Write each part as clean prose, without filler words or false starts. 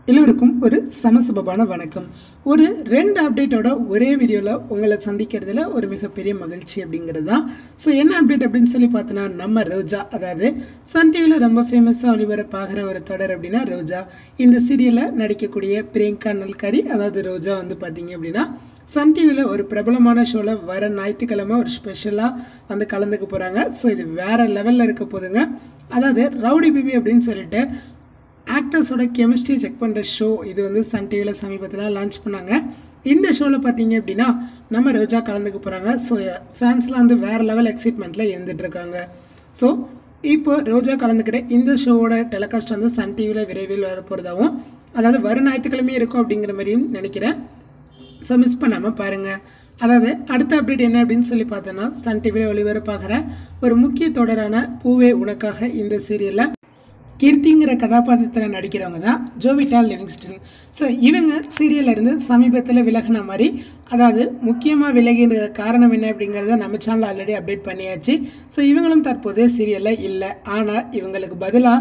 எல்லோருக்கும் ஒரு சமசுபமான வணக்கம். ஒரு 2 அப்டேட்டோட ஒரே வீடியோவில் உங்களை சந்திக்கிறதுல ஒரு மிகப்பெரிய மகிழ்ச்சி அப்படிங்கிறது தான். ஸோ என்ன அப்டேட் அப்படின்னு சொல்லி பார்த்தோன்னா, நம்ம ரோஜா, அதாவது சன் டிவியில் ரொம்ப ஃபேமஸாக ஒளிபரப்பாகிற ஒரு தொடர் அப்படின்னா ரோஜா. இந்த சீரியலில் நடிக்கக்கூடிய பிரியங்கா நல்காரி, அதாவது ரோஜா வந்து பார்த்தீங்க அப்படின்னா சன் டிவியில் ஒரு பிரபலமான ஷோவில் வர ஞாயிற்றுக்கிழமை ஒரு ஸ்பெஷலாக வந்து கலந்துக்க போகிறாங்க. ஸோ இது வேறு லெவலில் இருக்க போதுங்க. அதாவது ரவுடி பேபி அப்படின்னு சொல்லிட்டு ஆக்டர்ஸோட கெமிஸ்ட்ரி செக் பண்ணுற ஷோ இது வந்து சன் டிவியில் சமீபத்தில் லான்ச் பண்ணாங்க. இந்த ஷோவில் பார்த்தீங்க அப்படின்னா நம்ம ரோஜா கலந்துக்க போகிறாங்க. ஸோ ஃபேன்ஸ்லாம் வந்து வேறு லெவல் எக்ஸைட்மெண்ட்டில் இருந்துகிட்ருக்காங்க. ஸோ இப்போ ரோஜா கலந்துக்கிற இந்த ஷோவோட டெலிகாஸ்ட் வந்து சன் டிவியில் விரைவில் வரப்போகிறதாகவும், அதாவது வரும் ஞாயிற்றுக்கிழமையும் இருக்கும் அப்படிங்கிற மாதிரியும் நினைக்கிறேன். ஸோ மிஸ் பண்ணாமல் பாருங்கள். அதாவது அடுத்த அப்டேட் என்ன அப்படின்னு சொல்லி பார்த்தோன்னா, சன் டிவியில் ஒளிபரப்பாகிற ஒரு முக்கிய தொடரான பூவே உனக்காக இந்த சீரியலில் கீர்த்திங்கிற கதாபாத்திரத்தில் நடிக்கிறவங்க தான் ஜோவிட்டா லிவிங்ஸ்டன். ஸோ இவங்க சீரியலிருந்து சமீபத்தில் விலகின மாதிரி, அதாவது முக்கியமாக விலகின காரணம் என்ன அப்படிங்கிறத நம்ம சேனல் ஆல்ரெடி அப்டேட் பண்ணியாச்சு. ஸோ இவங்களும் தற்போது சீரியலில் இல்லை. ஆனால் இவங்களுக்கு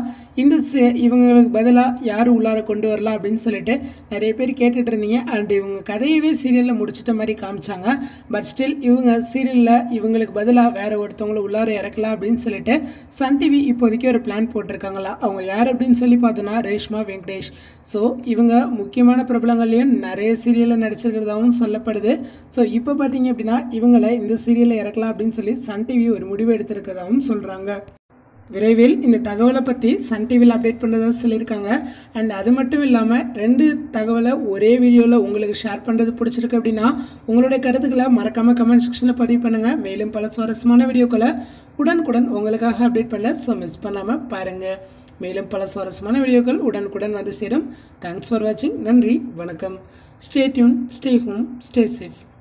பதிலாக யார் உள்ளார கொண்டு வரலாம் அப்படின்னு சொல்லிட்டு நிறைய பேர் கேட்டுட்டு இருந்தீங்க. அண்ட் இவங்க கதையவே சீரியலில் முடிச்சிட்ட மாதிரி காமிச்சாங்க. பட் ஸ்டில் இவங்க சீரியலில் இவங்களுக்கு பதிலாக வேறு ஒருத்தவங்களை உள்ளார இறக்கலாம் அப்படின்னு சொல்லிட்டு சன் டிவி இப்போதைக்கு ஒரு பிளான் போட்டிருக்காங்களா. அவங்க யார் அப்படின்னு சொல்லி பார்த்தோன்னா ரேஷ்மா வெங்கடேஷ். ஸோ இவங்க முக்கியமான பிரபலங்கள்லையும் நிறைய சீரியலில் நடிச்சிருக்கிறதாகவும் சொல்லப்படுது. ஸோ இப்போ பார்த்தீங்க அப்படின்னா இவங்களை இந்த சீரியலில் இறக்கலாம் அப்படின்னு சொல்லி சன் டிவி ஒரு முடிவு எடுத்திருக்கிறதாகவும் சொல்கிறாங்க. விரைவில் இந்த தகவலை பற்றி சன் டிவியில் அப்டேட் பண்ணுறதா சொல்லியிருக்காங்க. அண்ட் அது மட்டும் இல்லாமல் 2 தகவலை ஒரே வீடியோவில் உங்களுக்கு ஷேர் பண்ணுறது பிடிச்சிருக்கு அப்படின்னா உங்களுடைய கருத்துக்களை மறக்காமல் கமெண்ட் செக்ஷனில் பதிவு பண்ணுங்கள். மேலும் பல சுவாரஸ்யமான வீடியோக்களை உடனுக்குடன் உங்களுக்காக அப்டேட் பண்ண ஸோ மிஸ் பண்ணாமல் பாருங்கள். மேலும் பல சுவாரஸ்யமான வீடியோக்கள் உடனுக்குடன் வந்து சேரும். தேங்க்ஸ் ஃபார் வாட்சிங். நன்றி, வணக்கம். Stay tune, stay home, stay safe.